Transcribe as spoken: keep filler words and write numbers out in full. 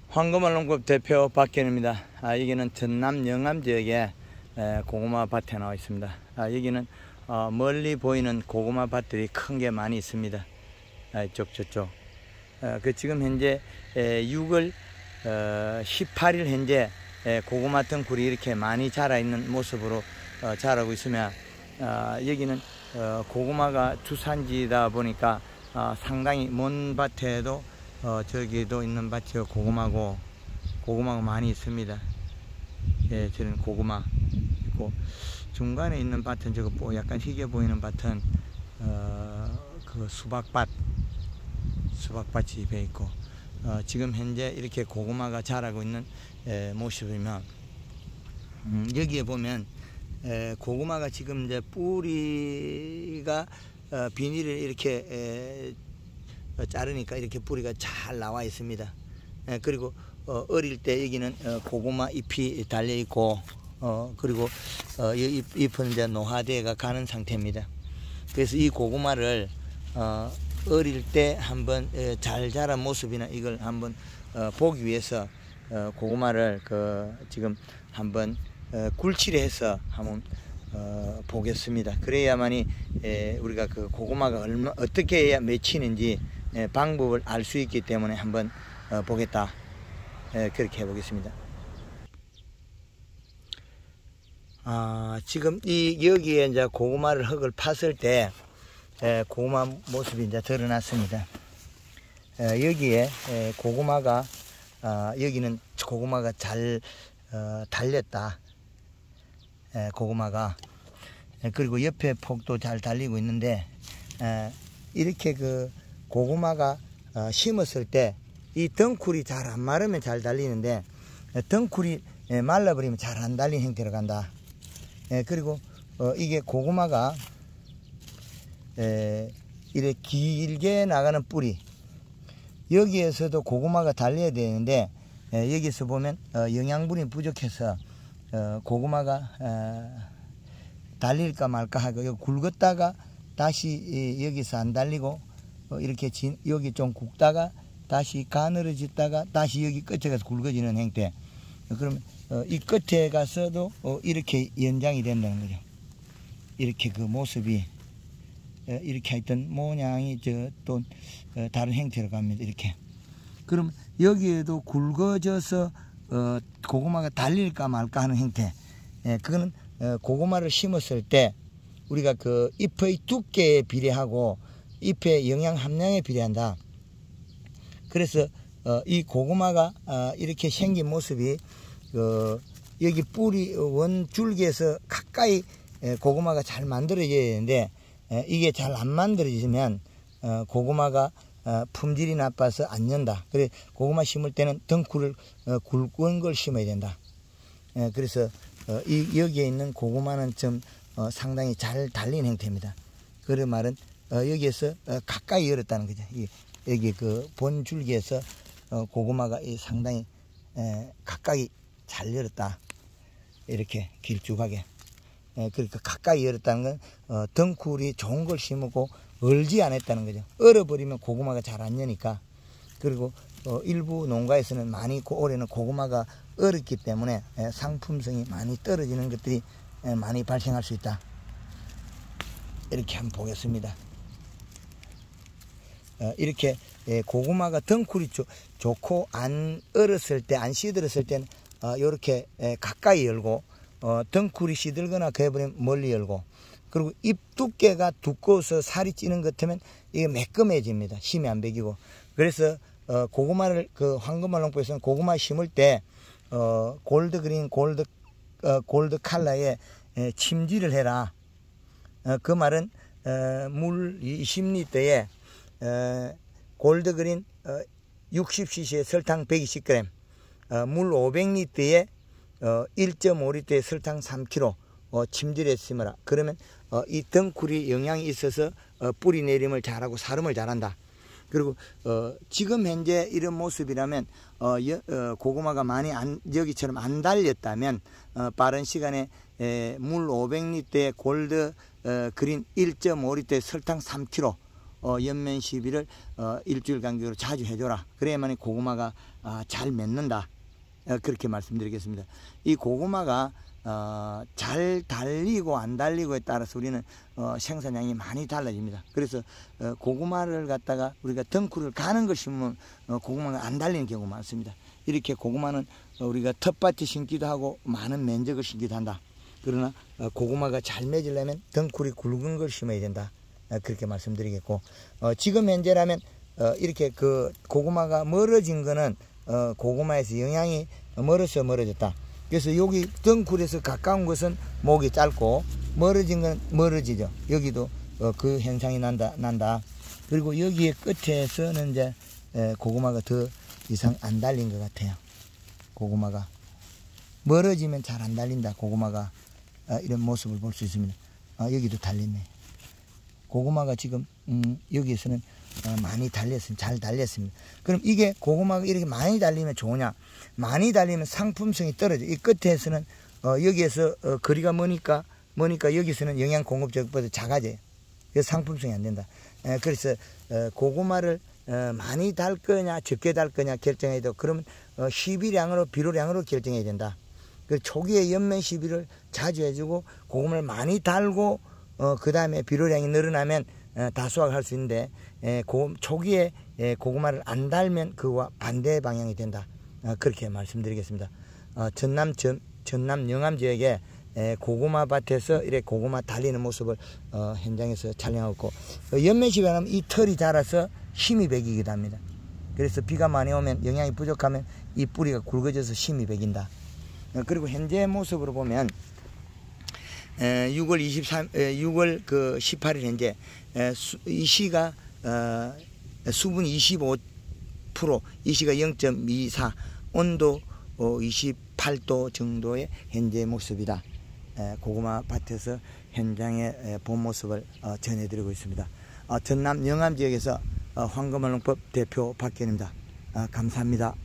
황금알롱급 대표 박현입니다. 아, 여기는 전남 영암 지역에 에, 고구마 밭에 나와 있습니다. 아, 여기는 어, 멀리 보이는 고구마 밭들이 큰 게 많이 있습니다. 아, 이쪽 저쪽. 어, 그 지금 현재 에, 유월 어, 십팔 일 현재 에, 고구마 덩굴이 이렇게 많이 자라 있는 모습으로 어, 자라고 있으며, 어, 여기는 어, 고구마가 주산지다 보니까 어, 상당히 먼 밭에도 어, 저기도 있는 밭이 고구마고, 고구마가 많이 있습니다. 예, 저는 고구마 있고, 중간에 있는 밭은 저거 뭐 약간 희게 보이는 밭은 어, 그 수박밭, 수박밭이 배 있고, 어, 지금 현재 이렇게 고구마가 자라고 있는 에, 모습이면, 음, 여기에 보면 에, 고구마가 지금 이제 뿌리가 어, 비닐을 이렇게 에, 자르니까 이렇게 뿌리가 잘 나와 있습니다. 예, 그리고 어, 어릴 때 여기는 어, 고구마 잎이 달려 있고, 어, 그리고 어, 이 잎, 잎은 이제 노화되어 가는 상태입니다. 그래서 이 고구마를 어, 어릴 때 한번 에, 잘 자란 모습이나 이걸 한번 어, 보기 위해서 어, 고구마를 그 지금 한번 어, 굴치를 해서 한번 어, 보겠습니다. 그래야만이 에, 우리가 그 고구마가 얼마 어떻게 해야 맺히는지 에, 방법을 알 수 있기 때문에 한번 어, 보겠다. 에, 그렇게 해보겠습니다. 아, 지금 이 여기에 이제 고구마를 흙을 팠을 때 에, 고구마 모습이 이제 드러났습니다. 에, 여기에 에, 고구마가 어, 여기는 고구마가 잘 어, 달렸다. 에, 고구마가 에, 그리고 옆에 폭도 잘 달리고 있는데, 에, 이렇게 그 고구마가 어, 심었을 때 이 덩쿨이 잘 안 마르면 잘 달리는데, 에, 덩쿨이 에, 말라버리면 잘 안 달리는 형태로 간다. 에, 그리고 어, 이게 고구마가 에, 이렇게 길게 나가는 뿌리, 여기에서도 고구마가 달려야 되는데, 에, 여기서 보면 어, 영양분이 부족해서 어, 고구마가 어, 달릴까 말까 하고 여기 굵었다가 다시 이, 여기서 안 달리고 어, 이렇게 진, 여기 좀 굵다가 다시 가늘어졌다가 다시 여기 끝에 가서 굵어지는 형태. 어, 그러면 어, 이 끝에 가서도 어, 이렇게 연장이 된다는 거죠. 이렇게 그 모습이 어, 이렇게 했던 모양이 저 또 어, 다른 형태로 갑니다. 이렇게. 그럼 여기에도 굵어져서 어, 고구마가 달릴까 말까 하는 형태. 예, 그거는 어, 고구마를 심었을 때 우리가 그 잎의 두께에 비례하고 잎의 영양 함량에 비례한다. 그래서 어, 이 고구마가 어, 이렇게 생긴 모습이 어, 여기 뿌리 원 줄기에서 가까이 에, 고구마가 잘 만들어져야 되는데, 에, 이게 잘 안 만들어지면 어, 고구마가 어, 품질이 나빠서 안 연다. 그래 고구마 심을 때는 덩쿨을 어, 굵은 걸 심어야 된다. 에, 그래서 어, 이 여기에 있는 고구마는 좀 어, 상당히 잘 달린 형태입니다. 그 말은 어, 여기에서 어, 가까이 열었다는 거죠. 이, 여기 그 본 줄기에서 어, 고구마가 이 상당히 에, 가까이 잘 열었다. 이렇게 길쭉하게. 에, 그러니까 가까이 열었다는 건 어, 덩쿨이 좋은 걸 심고 얼지 않았다는 거죠. 얼어버리면 고구마가 잘 안 여니까. 그리고 어, 일부 농가에서는 많이 고, 올해는 고구마가 얼었기 때문에 에, 상품성이 많이 떨어지는 것들이 에, 많이 발생할 수 있다. 이렇게 한번 보겠습니다. 어, 이렇게 예, 고구마가 덩쿨이 조, 좋고 안 얼었을 때, 안 시들었을 때는 어, 이렇게 예, 가까이 열고, 어, 덩쿨이 시들거나 그래버리면 멀리 열고, 그리고 잎 두께가 두꺼워서 살이 찌는 것 같으면 이게 매끈해집니다. 힘이 안 배기고. 그래서 어, 고구마를 그 황금알롱법에서는 고구마 심을 때 어, 골드 그린, 골드 어, 골드 컬러에 에, 침지를 해라. 어, 그 말은 어, 물 이십 리터에 어, 골드 그린 어, 육십 씨씨에 설탕 백이십 그램, 어, 물 오백 리터에 어, 일 점 오 리터에 설탕 삼 킬로그램 어, 침질해 심어라. 그러면 어, 이 덩쿨이 영양이 있어서 어, 뿌리 내림을 잘하고 사름을 잘한다. 그리고 어, 지금 현재 이런 모습이라면 어, 여, 어, 고구마가 많이 안, 여기처럼 안 달렸다면 어, 빠른 시간에 에, 물 오백 리터에 골드 어, 그린 일 점 오 리터에 설탕 삼 킬로그램 어, 연면 시비를 어, 일주일 간격으로 자주 해줘라. 그래야만 고구마가 아, 잘 맺는다. 어, 그렇게 말씀드리겠습니다. 이 고구마가 어, 잘 달리고 안 달리고에 따라서 우리는 어, 생산량이 많이 달라집니다. 그래서 어, 고구마를 갖다가 우리가 덩쿨을 가는 걸 심으면 어, 고구마가 안 달리는 경우가 많습니다. 이렇게 고구마는 어, 우리가 텃밭에 심기도 하고 많은 면적을 심기도 한다. 그러나 어, 고구마가 잘 맺으려면 덩쿨이 굵은 걸 심어야 된다. 어, 그렇게 말씀드리겠고, 어, 지금 현재라면 어, 이렇게 그 고구마가 멀어진 거는 어, 고구마에서 영양이 멀어서 멀어졌다. 그래서 여기 덩쿨에서 가까운 것은 목이 짧고 멀어진 건 멀어지죠. 여기도 어, 그 현상이 난다, 난다. 그리고 여기에 끝에서는 이제 에, 고구마가 더 이상 안 달린 것 같아요. 고구마가 멀어지면 잘 안 달린다. 고구마가 아, 이런 모습을 볼 수 있습니다. 아, 여기도 달렸네. 고구마가 지금 음, 여기에서는 어, 많이 달렸습니다. 잘 달렸습니다. 그럼 이게 고구마가 이렇게 많이 달리면 좋으냐? 많이 달리면 상품성이 떨어져. 이 끝에서는 어, 여기에서 어, 거리가 머니까 머니까 여기서는 영양 공급적보다 작아져요. 그래서 상품성이 안 된다. 에, 그래서 어, 고구마를 어, 많이 달 거냐 적게 달 거냐 결정해야 되고, 그러면 어, 시비량으로 비료량으로 결정해야 된다. 그 초기에 연면 시비를 자주 해주고 고구마를 많이 달고 어, 그 다음에 비료량이 늘어나면 어, 다수확을 할 수 있는데, 에, 고, 초기에 에, 고구마를 안 달면 그와 반대 방향이 된다. 어, 그렇게 말씀드리겠습니다. 어, 전남 전, 전남 영암 지역에 에, 고구마 밭에서 이렇게 고구마 달리는 모습을 어, 현장에서 촬영하고, 어, 연면 시비를 하면 이 털이 자라서 힘이 배기기도 합니다. 그래서 비가 많이 오면 영양이 부족하면 이 뿌리가 굵어져서 힘이 배긴다. 어, 그리고 현재 모습으로 보면 에, 유월 이십삼, 에, 유월 그 십팔 일 현재 에, 수, 이 시가 어, 수분 이십오 퍼센트, 이 시가 영 점 이사, 온도 어, 이십팔 도 정도의 현재 모습이다. 에, 고구마 밭에서 현장의 에, 본 모습을 어, 전해드리고 있습니다. 어, 전남 영암 지역에서 어, 황금알농법 대표 박견입니다. 어, 감사합니다.